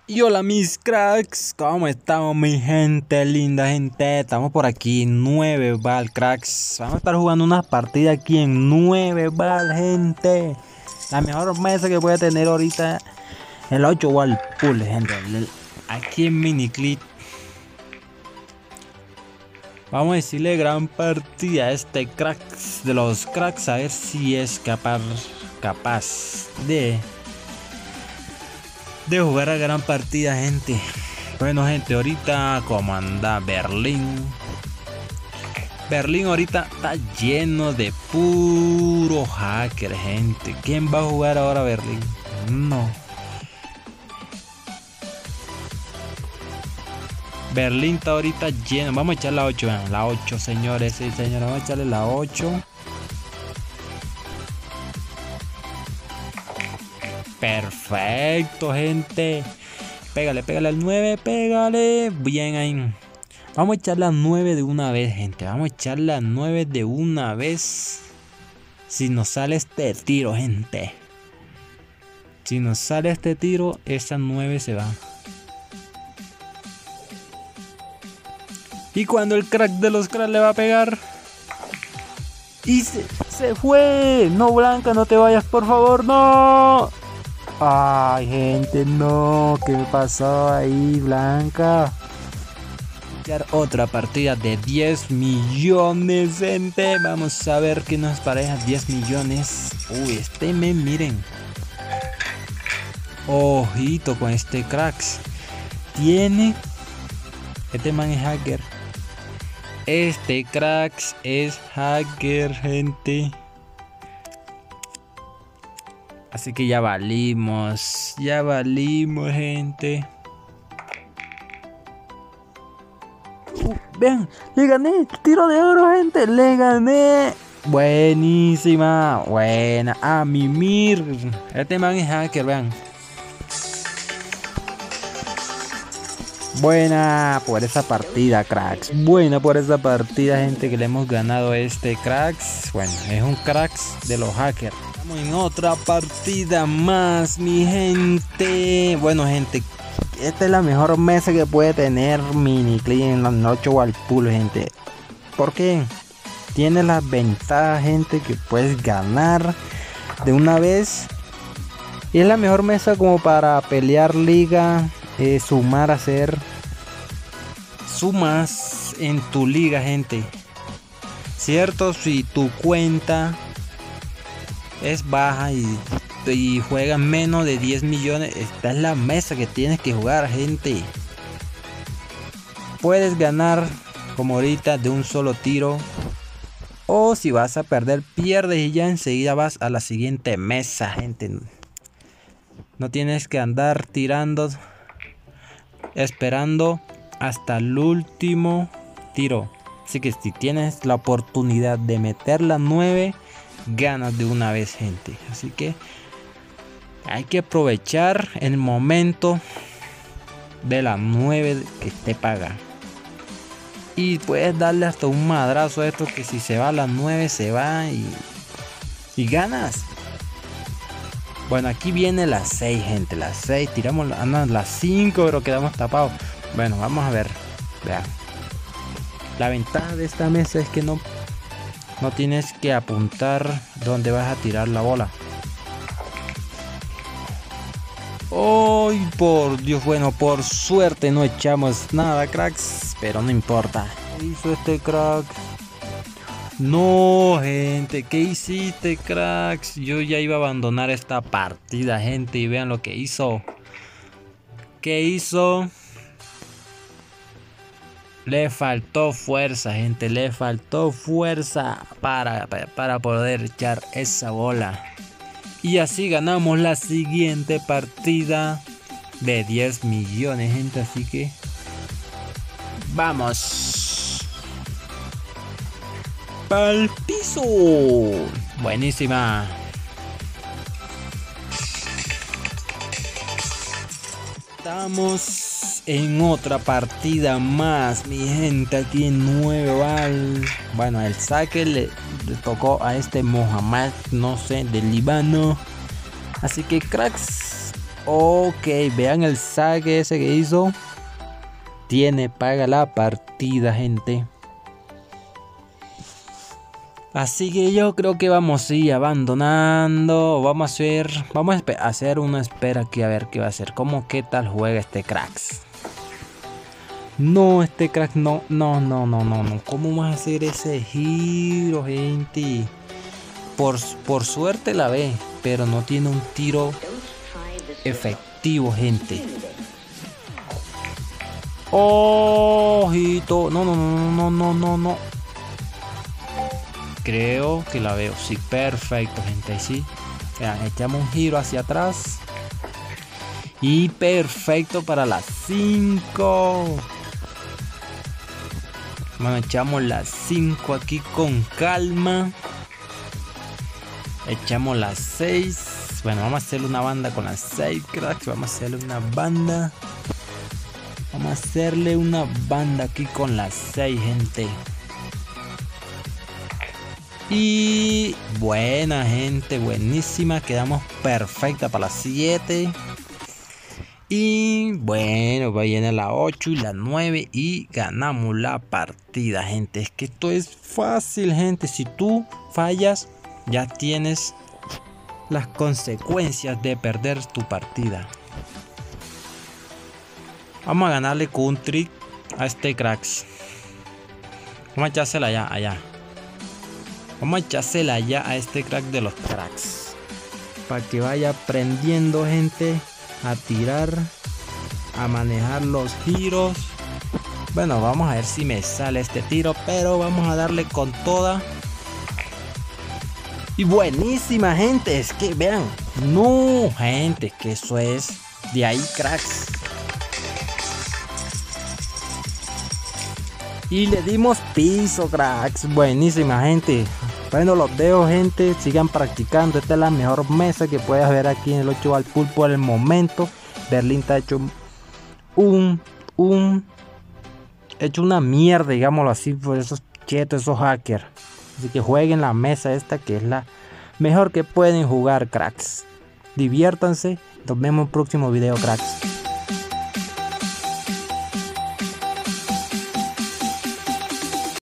Y hola mis cracks, ¿cómo estamos mi gente linda gente? Estamos por aquí, 9 bal cracks. Vamos a estar jugando una partida aquí en 9 bal gente. La mejor mesa que puede tener ahorita el 8 bal pool gente. Aquí en Miniclip. Vamos a decirle gran partida a este cracks de los cracks, a ver si es capaz de jugar a gran partida gente. Bueno gente, ahorita como anda Berlín ahorita está lleno de puro hacker gente. ¿Quién va a jugar ahora Berlín? No, Berlín está ahorita lleno. Vamos a echar la 8, vean, la 8 señores y señores, vamos a echarle la 8. Perfecto gente. Pégale al 9, pégale. Bien ahí. Vamos a echar la 9 de una vez gente. Vamos a echar la 9 de una vez. Si nos sale este tiro gente. Si nos sale este tiro, esa 9 se va. Y cuando el crack de los cracks le va a pegar. Y se fue. No, Blanca, no te vayas, por favor, no. Ay, gente, no. ¿Qué me pasó ahí, Blanca? Otra partida de 10 millones, gente. Vamos a ver qué nos pareja 10 millones. Uy, miren. Ojito con este cracks. Este man es hacker. Este cracks es hacker, gente. Así que ya valimos, gente. Vean, le gané, tiro de oro, gente, le gané. Buenísima, buena, a mimir. Este man es hacker, vean. Buena por esa partida, cracks. Buena por esa partida, gente, que le hemos ganado a este cracks. Bueno, es un cracks de los hackers. Estamos en otra partida más, mi gente. Bueno, gente, esta es la mejor mesa que puede tener Miniclip en la noche o al pool, gente. Porque tiene la ventaja, gente, que puedes ganar de una vez. Y es la mejor mesa como para pelear liga. Sumar, hacer sumas en tu liga, gente. Cierto, si tu cuenta es baja y juegas menos de 10 millones, esta es la mesa que tienes que jugar, gente. Puedes ganar como ahorita de un solo tiro, o si vas a perder, pierdes y ya enseguida vas a la siguiente mesa, gente. No tienes que andar tirando, esperando hasta el último tiro. Así que si tienes la oportunidad de meter la 9, ganas de una vez, gente. Así que hay que aprovechar el momento de la 9 que te paga. Y puedes darle hasta un madrazo a esto, que si se va a la 9 se va y ganas. Bueno, aquí viene la 6, gente. La 6, tiramos la 5, pero quedamos tapados. Bueno, vamos a ver. Vean. La ventaja de esta mesa es que no tienes que apuntar donde vas a tirar la bola. ¡Ay, por Dios! Bueno, por suerte no echamos nada, cracks. Pero no importa. ¿Qué hizo este crack? No, gente, ¿qué hiciste, cracks? Yo ya iba a abandonar esta partida, gente, y vean lo que hizo. ¿Qué hizo? Le faltó fuerza, gente, le faltó fuerza para poder echar esa bola. Y así ganamos la siguiente partida de 10 millones, gente, así que vamos. ¡Pa'l piso! Buenísima. Estamos en otra partida más, mi gente, aquí en 9 bal. Bueno, el saque le tocó a este Mohamed, no sé, del Líbano. Así que cracks, Ok, vean el saque ese que hizo. Paga la partida, gente. Así que yo creo que vamos a ir abandonando. Vamos a hacer una espera aquí a ver qué va a hacer. ¿Qué tal juega este cracks? No, este crack no. ¿Cómo vas a hacer ese giro, gente? Por suerte la ve, pero no tiene un tiro efectivo, gente. Ojito. No. Creo que la veo. Sí, perfecto, gente. Ahí sí. Vean, echamos un giro hacia atrás. Y perfecto para las 5. Bueno, echamos las 5 aquí con calma. Echamos las 6. Bueno, vamos a hacerle una banda con las 6, cracks. Vamos a hacerle una banda. Vamos a hacerle una banda aquí con las 6, gente. Y buena, gente, buenísima. Quedamos perfecta para las 7. Y bueno, viene la 8 y la 9 y ganamos la partida, gente. Es que esto es fácil, gente. Si tú fallas, ya tienes las consecuencias de perder tu partida. Vamos a ganarle con un trick a este cracks. Vamos a echársela allá. Vamos a echársela allá a este crack de los cracks. Para que vaya aprendiendo, gente, a tirar, a manejar los giros. Bueno, vamos a ver si me sale este tiro, pero vamos a darle con toda. Y buenísima, gente. Es que vean. No, gente, que eso es de ahí, cracks. Y le dimos piso, cracks. Buenísima, gente. Bueno, los dejo, gente. Sigan practicando. Esta es la mejor mesa que puedes ver aquí en el 8 Ball Pool por el momento. Berlín está hecho hecho una mierda, digámoslo así, por esos chetos, esos hackers. Así que jueguen la mesa esta, que es la mejor que pueden jugar, cracks. Diviértanse. Nos vemos en el próximo video, cracks.